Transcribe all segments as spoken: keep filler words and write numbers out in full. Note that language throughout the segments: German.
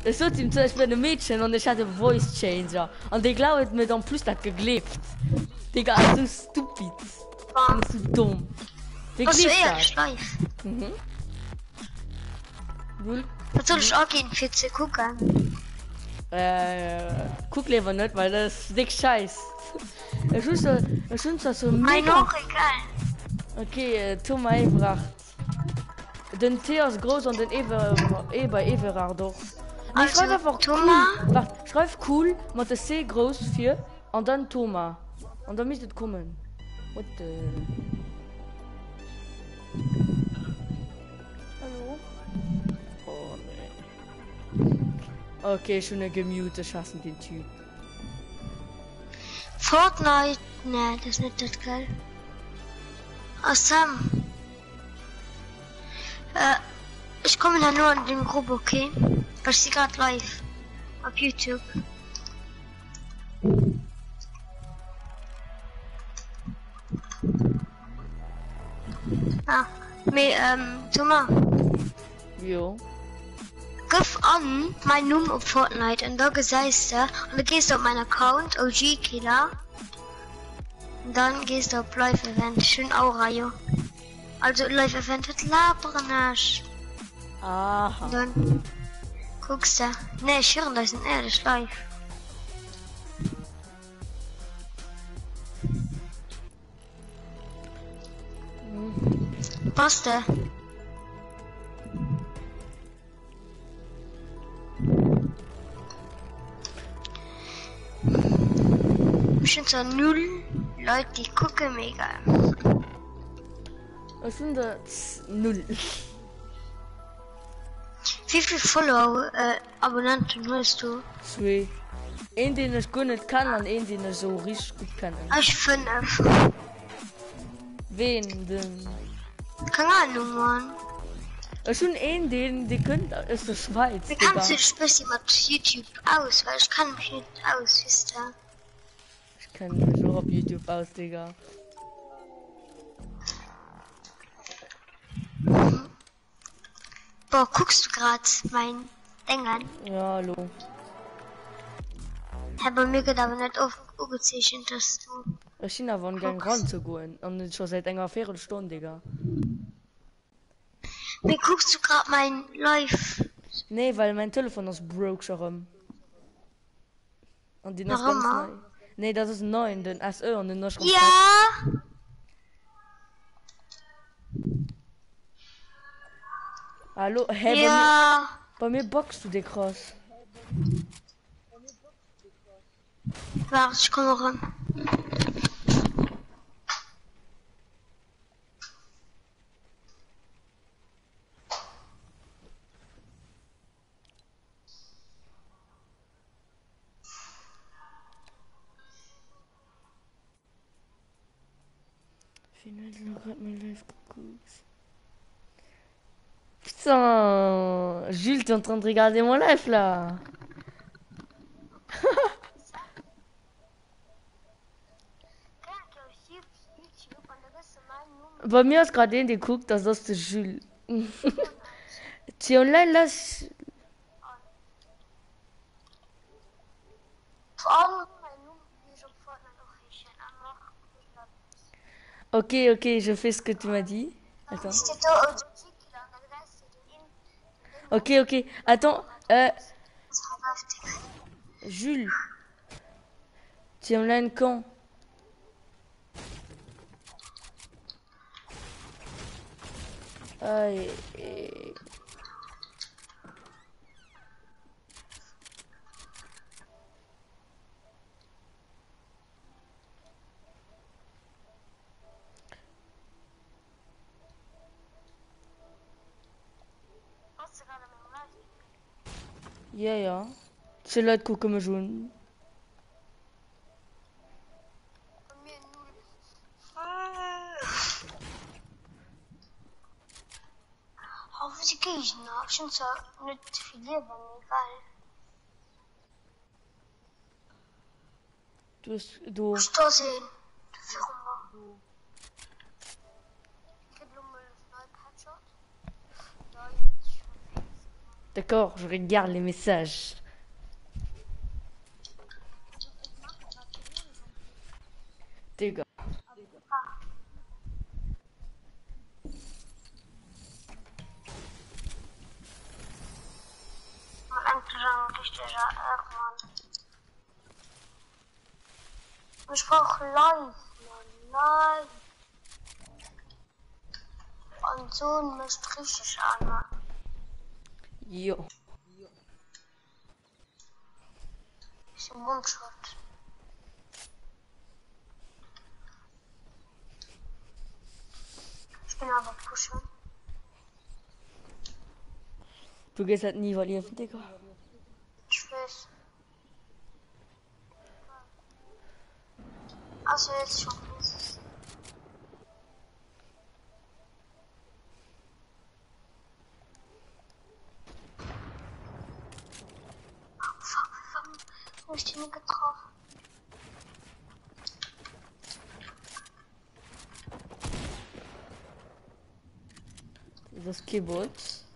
Es wird ihm zum Beispiel ein Mädchen und ich hatte Voice Changer. Und die glaubt mir dann plus das geklebt. Digga, so stupid. War. So dumm. Die Was du klebt ehrlich das. live? Mhm. Null. Was soll ich auch gehen für zu gucken? Äh, guck lieber nicht, weil das ist dick scheiß. Ich wünsche so, ich wünsche so Ein mega. noch egal. Okay, äh, Thomas gebracht. Den T ist groß und den Eber, Eber, Eberer doch. Nee, Also, schreib einfach Thomas. cool. Warte, schreib cool, mit der C groß für und dann Thomas. Und dann müsste es kommen. What the... Hallo? Oh nee. Okay, schon eine gemute, schaffen den Typ. Fortnite? Ne, das ist nicht das geil. Ah, Sam. Äh, ich komme da nur in den Gruppe, okay? Weil ich sie gerade live. Auf YouTube. Ah, me, ähm, Thomas. Jo. Gib an mein Nummer auf Fortnite und da geseist du und dann gehst du auf meinen Account, O G Killer. Und dann gehst du auf Live Event, schön Aura, jo. Also Live Event hat Labernasch. Aha. Und dann guckst du. Ne, ich höre das ist ehrlich live. Passt der? Bestimmt so null Leute, die gucken mega. Ich finde das null. Wie viel Follow, äh, Abonnenten hast du? Zwei. Einen, den ich gut nicht kann und einen, den ich so richtig gut kann. Ich fünf. Wen denn? Keine Ahnung, Mann. Ich schon einen, den, die könnt, ist der Schweiz. Wie kannst du dich ein bisschen mit YouTube aus? Weil ich kann mich nicht aus, wisst ihr? Ich kann mich auch auf YouTube aus, Digga. Boah, guckst du gerade mein Ding an? Ja, hallo. Hä, bei mir geht aber nicht auf gezeichnet, dass du... Ich bin aber gang ranzugehen. Und nicht schon seit einer Viertelstunde, Digga. Wie guckst du gerade mein Live? Nee, weil mein Telefon ist broke schon. Und die ist Warum? ganz neu. Nee, das ist neun, den S Ö und den noch schon. Ja! Hallo, hey, Ja! bei mir, bei mir boxst du dich krass. Warte, ich komme ran. Putain, Jules, t'es en train de regarder mon live là. Bei mir ist gerade den geguckt, dass das der Jules. Tu online là? Ok, ok, je fais ce que tu m'as dit. Attends. Ok, ok. Attends. Euh... Jules. Tu es online quand? Aïe. Et... Ja, ja. C'est là de coup comme jaune. Hoffentlich gehe ich noch. Schon so nicht viel lieber, egal. Du hast, du... Stoß hin. Du D'accord, je regarde les messages. Digga. Ich brauche live, Mann, live. Und so ein Mist richtig an, Mann. Jo. Ich bin Mundschutz. Ich bin aber pushen. Du gehst halt nie verlieren, Digga. Ich weiß. Also jetzt schon. Wo ich die nicht getroffen? Das Keyboard.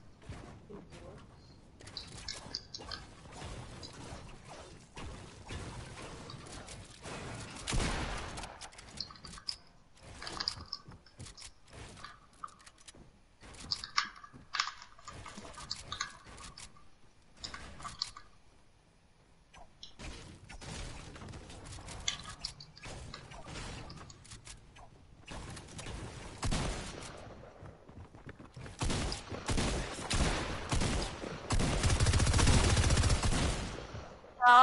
Ja.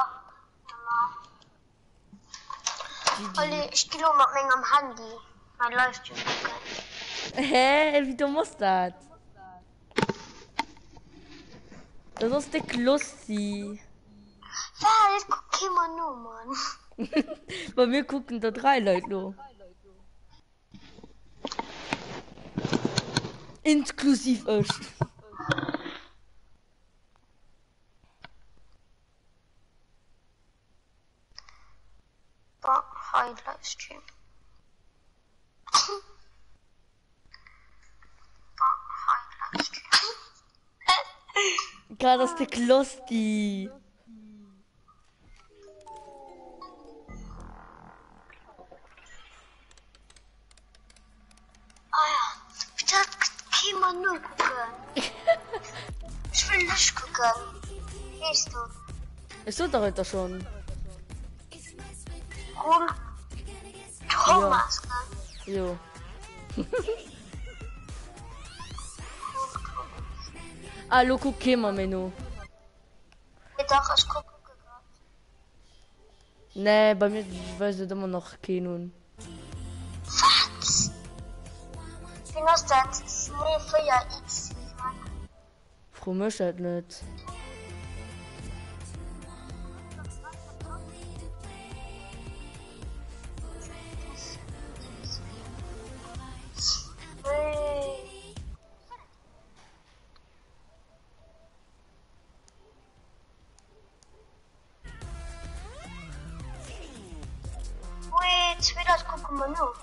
Olli, ich gehe mit meinem Handy. Mein Livestream gucken. Hä? Wie du musst das? Das ist dick lustig. Ja, jetzt guck ich mal nur, Mann. Bei mir gucken da drei Leute nur. Inklusiv euch. Boah, hi, Livestream. Boah, hi, Livestream. Gerade ist dick lustig. Ah ja, bitte geh mal nur gucken. Ich will nicht gucken. Siehst du? Ich tue doch heute schon. Cool. Thomas, ne? Jo. Hallo, guck mal, Menü. Ja, doch, ich gucke gerade. Nee, bei mir weiß ich immer noch keinen. Was? Wie ist das? Nee, für ja X. Frau Misch halt nicht. Hey. Wait, wieder gucken wir nur.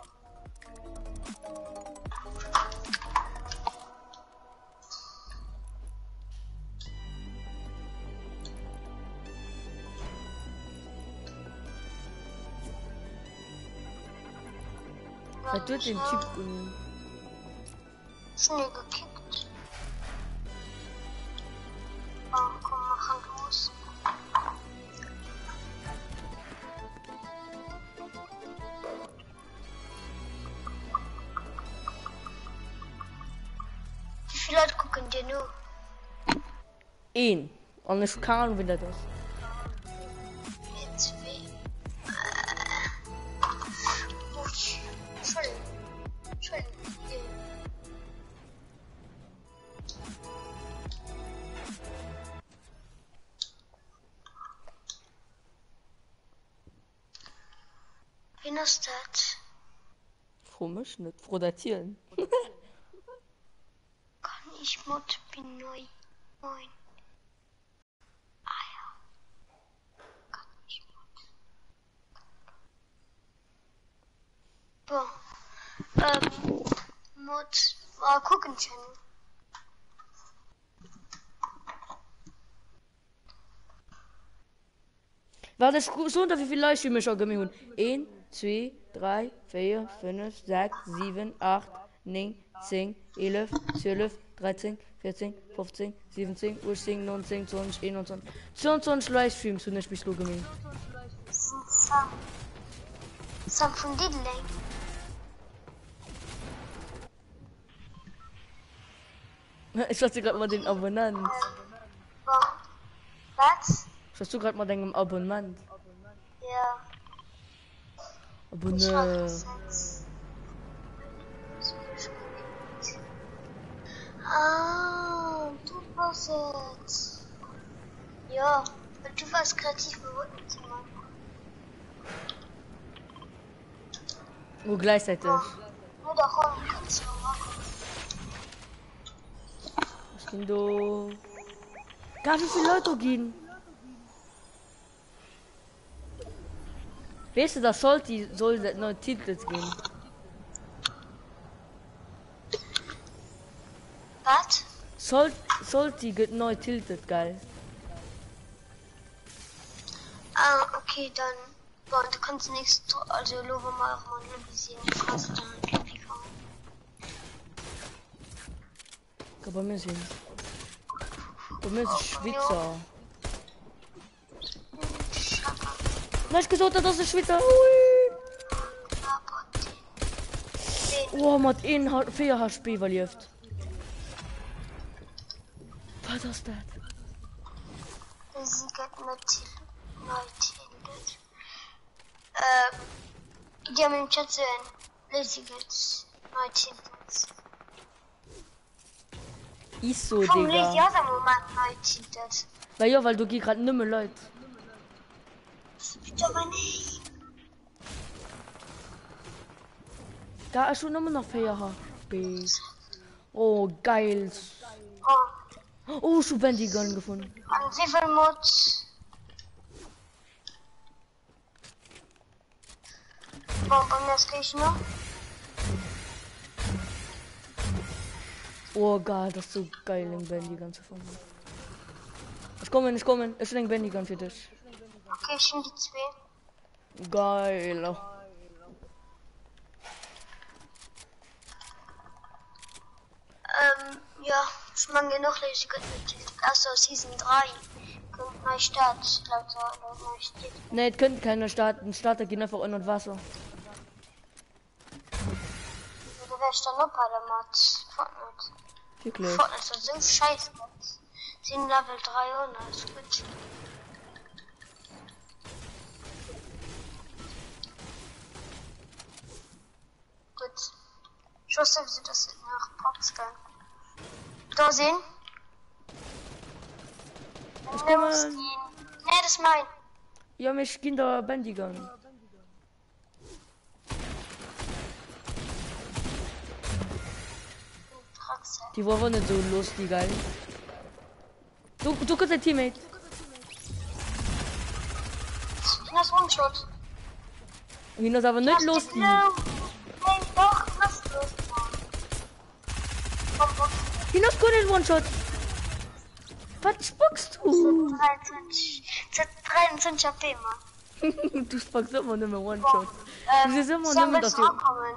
Er tut den Typ. um- Schnell gekickt. Oh, komm, mach los. Wie viele Leute gucken dir nur? Ihn. Und ich kann wieder das. Jetzt weh. Uff. Entschuldigung. Entschuldigung. Wie ist das? Frau Misch nicht. Frau datieren. Kann ich Mod bin neu. Moin. Ah ja. Kann ich Mod. Boah. Ähm. Mod. Mal gucken, Channel. War das so unter wie viel Livestream ich schon gemacht habe? eins, zwei, drei, vier, fünf, sechs, sieben, acht, neun, zehn, elf, zwölf, dreizehn, vierzehn, fünfzehn, siebzehn, achtzehn, neunzehn, zwanzig, einundzwanzig, zweiundzwanzig Livestreams und ich bin so gemacht. Sam. Sam von Diddley. Ich hatte gerade mal den Abonnent. Was? Hast du gerade mal deinen Abonnent? Ja. Abonnent. Ah, du warst jetzt. Ja, du warst kreativ geworden zu machen. Oh, gleichzeitig. Nur da kommen kannst du machen. Was ging da? Gar wie viele Leute gehen? Weißt du, das sollte soll das neue Titel gehen. Was? Soll sollte die neu tiltet, geil. Ah, okay, dann. Boah, du kannst nichts. Also, lobe mal auch mal ein Lobby sehen. Du kannst dann ein Lobby kommen. Kann bei mir sehen. Bei mir ist Schweizer. Nein, ich gesagt, das ist Schweizer. Ui. Oh, mit einem vier H P überlebt. Was ist das? Sie geht mit Neutildet. Äh, die haben im Chat sehen. Lazy geht Neutildet. Ist so, Warum lese ich Digga. auch am Moment Neutildet? Weil ja, weil du gehst gerade nicht mehr Leute. Bitte aber nicht. Da ist schon immer noch vier H P. Oh, geil. Oh, Oh, schon Bendigan gefunden. und wie viel Mut? Warum bei mir ist gleich noch? Oh, geil, das ist so geil, den Bendigan zu finden. Ich komme, ich komme. Ich denke Bendigan für dich. Okay, schon die zwei. Geil. Ähm, ja, ich mag noch lesen können. Achso, Season drei. Kommt neu Start, laut so, laut neu steht. Ne, es könnte keiner starten. Starter gehen einfach unter Wasser. Du wärst dann noch bei der Mod. Fortnite. Wirklich. Fortnite ist so scheiße. sieben Level dreihundert, ist gut. Gut. Ich wusste, wie das nach Pops gehen. Da sehen? Ich komme. Nee, das ist mein. Ja, mich Kinder Bendigan. Die waren nicht so lustig, geil. Du, du kannst ein Teammate. Das ist One-Shot. Und das aber nicht lustig. Nein, doch, was ist los? Komm, komm. Hinos kann nicht One-Shot. Was spuckst du? dreiundzwanzig H P, Mann. Du spuckst immer nicht mehr One-Shot. Ähm, Du siehst immer Sam, nicht mehr, willst dass du du... auch kommen?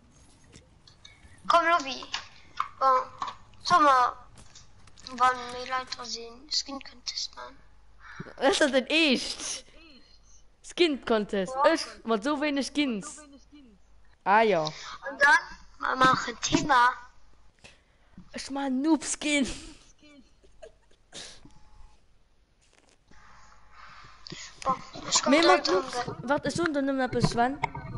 Komm, Lobby. Bon. Sag mal, wann wir Leute sehen. Skin Contest, Mann. Was ist denn echt? Skin Contest. Ja. Ich mit so wenig Skins. Ah ja. Und dann wir machen Thema. Ich mach Noob Skin. Bon, ich komm Mir gleich macht dran, Noobs. gell? Was ist unter nimm etwas wann?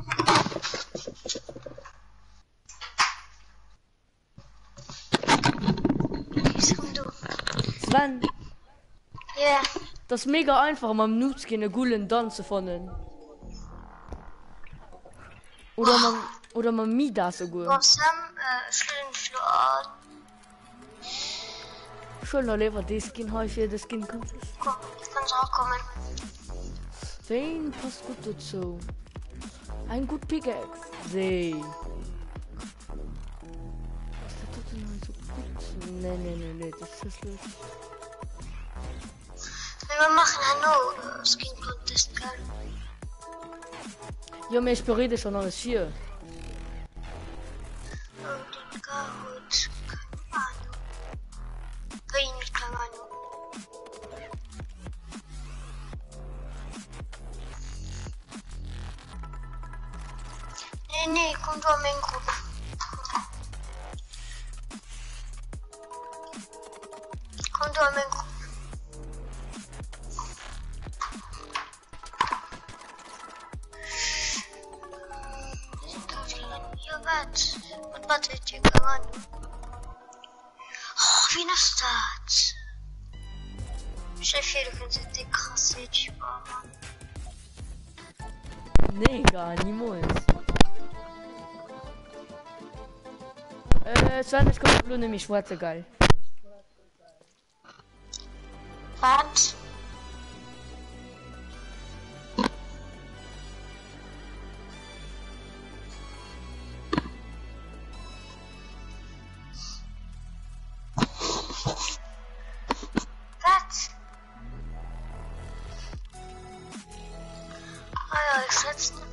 Ich komm, du. Sven, Ja. das ist mega einfach, um am Noobskin einen coolen Tanz zu finden. Oder man, oder man Mida so gut. Bon, Sam, äh, schön Flor. Schon noch lieber die Skin häufig, das Skin Contest. Komm, kannst du auch kommen. Wen passt gut dazu? Ein gut Pickaxe. See. Was ist das denn so gut? Nee, nee, nee, nee, das ist schlecht. Wir machen Hanno Skin Contest, gell? Ja, mir ich berede schon alles hier. Oh, den Garut. Keine Ahnung. Keine keine Ahnung. Nee, nee, komm du an meine Gruppe. Komm du an meine Gruppe. Wat? Wat wat weet je gewoon? Oh, wie een staat. Chef, je kunt het écraser, tu vois. Nee, gar niemals. Äh, zwanzig kommt nur nämlich schwarze geil. Wat? Wat? Ah ja, ich setze